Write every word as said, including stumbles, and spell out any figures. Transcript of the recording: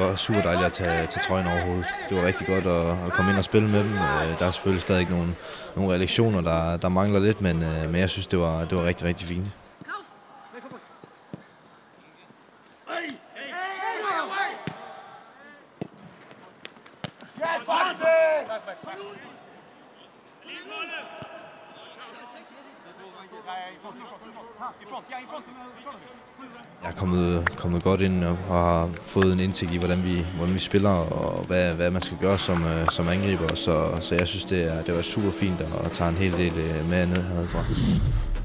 var super dejligt at tage, tage trøjen over hovedet. Det var rigtig godt at, at komme ind og spille med dem. Der er selvfølgelig stadig nogle, nogle reaktioner, der, der mangler lidt, men, men jeg synes, det var, det var rigtig, rigtig fint. Jeg er kommet, kommet godt ind og har fået en indsigt i, hvordan vi, hvordan vi spiller og hvad, hvad man skal gøre som, som angriber. Så, så jeg synes, det, er, det var super fint at tage en hel del med ned herfra.